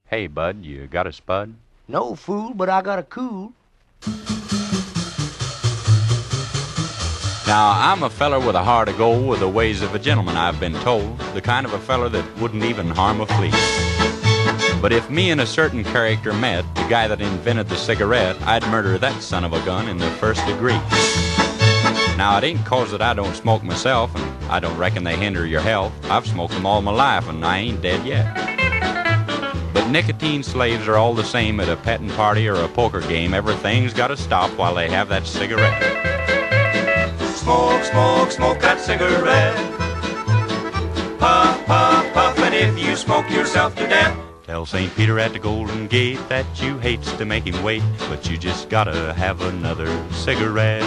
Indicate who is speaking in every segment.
Speaker 1: Hey, bud, you got a spud?
Speaker 2: No, fool, but I got a cool.
Speaker 1: Now, I'm a feller with a heart of gold, with the ways of a gentleman, I've been told. The kind of a feller that wouldn't even harm a flea. But if me and a certain character met, the guy that invented the cigarette, I'd murder that son of a gun in the first degree. Now, it ain't 'cause that I don't smoke myself, and I don't reckon they hinder your health. I've smoked them all my life, and I ain't dead yet. But nicotine slaves are all the same at a petting party or a poker game. Everything's gotta stop while they have that cigarette.
Speaker 3: Smoke, smoke, smoke that cigarette. Puff, puff, puff, and if you smoke yourself to death.
Speaker 1: Tell St. Peter at the Golden Gate that you hates to make him wait, but you just gotta have another cigarette.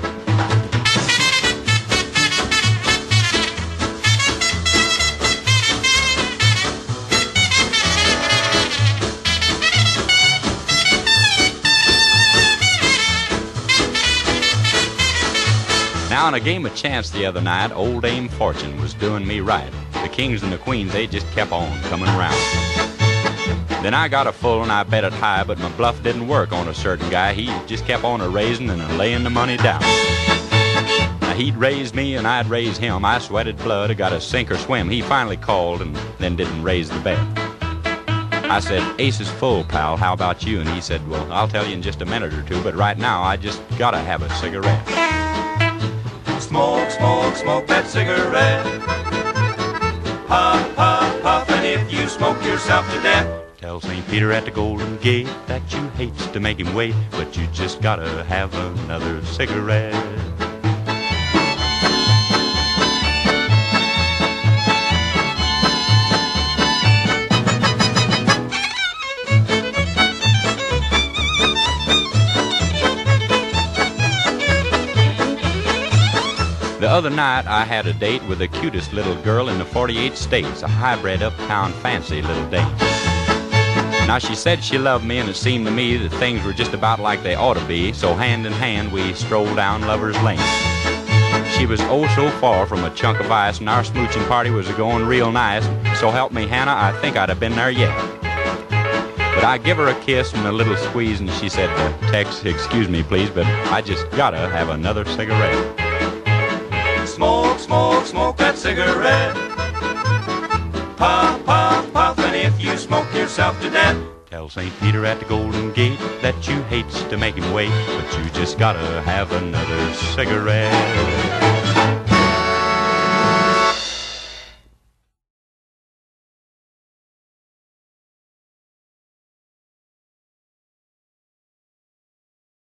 Speaker 1: Now, in a game of chance the other night, old Dame Fortune was doing me right. The kings and the queens, they just kept on coming around. Then I got a full and I bet it high, but my bluff didn't work on a certain guy. He just kept on a-raising and a-laying the money down. Now, he'd raise me and I'd raise him. I sweated blood, I got to sink or swim. He finally called and then didn't raise the bet. I said, "Ace is full, pal, how about you?" And he said, "Well, I'll tell you in just a minute or two, but right now I just gotta have a cigarette."
Speaker 3: Smoke, smoke, smoke that cigarette. Puff, puff, puff, and if you smoke yourself to death.
Speaker 1: Tell St. Peter at the Golden Gate that you hates to make him wait, but you just gotta have another cigarette. The other night I had a date with the cutest little girl in the 48 states, a hybrid uptown fancy little dame. Now she said she loved me, and it seemed to me that things were just about like they ought to be, so hand in hand we strolled down Lover's Lane. She was oh so far from a chunk of ice, and our smooching party was going real nice. So help me, Hannah, I think I'd have been there yet. But I give her a kiss and a little squeeze, and she said, "Tex, excuse me please, but I just gotta have another cigarette."
Speaker 3: Smoke, smoke, smoke that cigarette. Puff, puff, puff, and if you smoke yourself to death.
Speaker 1: Tell St. Peter at the Golden Gate that you hates to make him wait, but you just gotta have another cigarette.